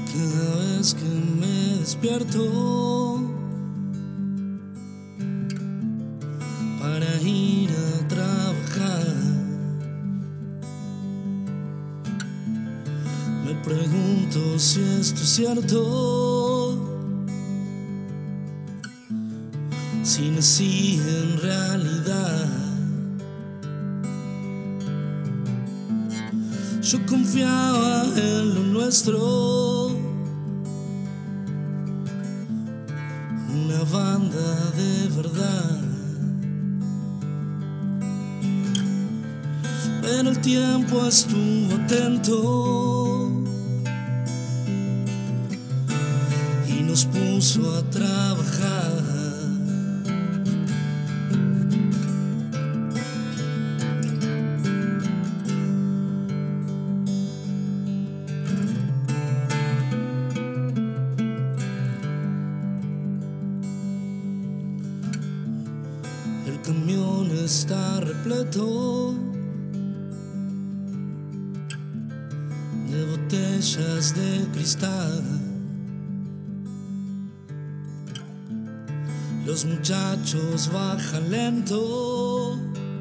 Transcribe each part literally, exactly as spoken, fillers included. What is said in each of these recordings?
Cada vez que me despierto para ir a trabajar, me pregunto si esto es cierto, si nací en realidad. Yo confiaba en lo nuestro, una banda de verdad, pero el tiempo estuvo atento y nos puso a trabajar. El camión está repleto de botellas de cristal. Los muchachos bajan lento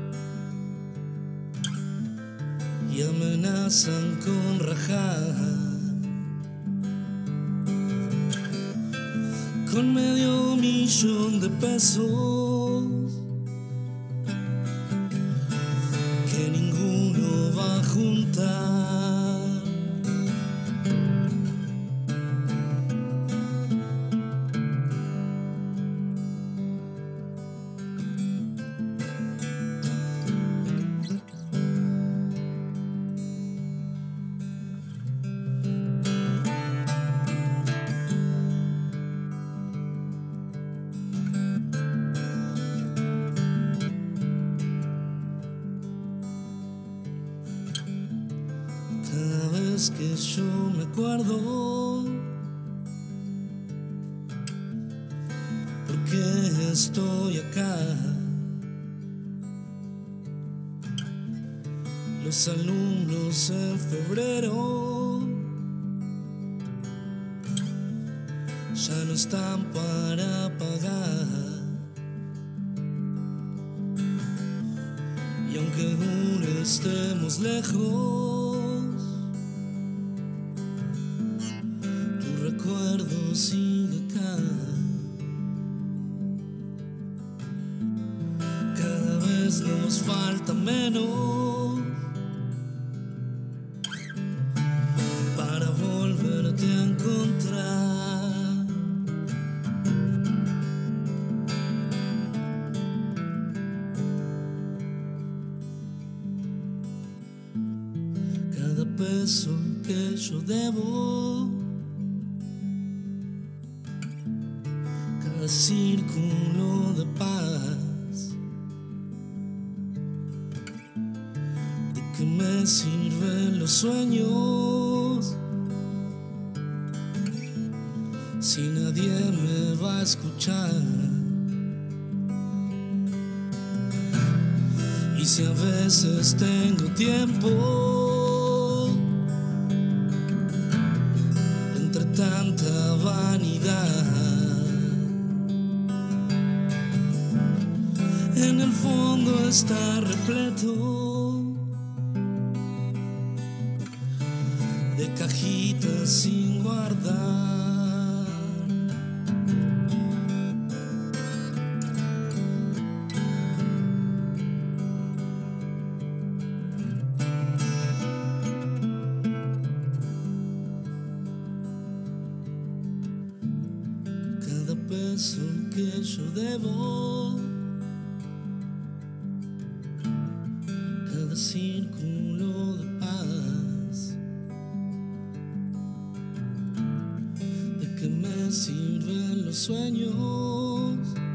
y amenazan con rajar, con medio millón de pesos que ninguno va a juntar. Cada vez que yo me acuerdo por qué estoy acá, los alumnos en febrero ya no están para pagar, y aunque aún estemos lejos, recuerdo sigue acá. Cada vez nos falta menos para volverte a encontrar. Cada peso que yo debo, cada círculo de paz, ¿de qué me sirven los sueños si nadie me va a escuchar? Y si a veces tengo tiempo entre tanta vanidad, en el fondo está repleto de cajitas sin guardar. Cada peso que yo debo, cada círculo de paz, ¿de qué me sirven los sueños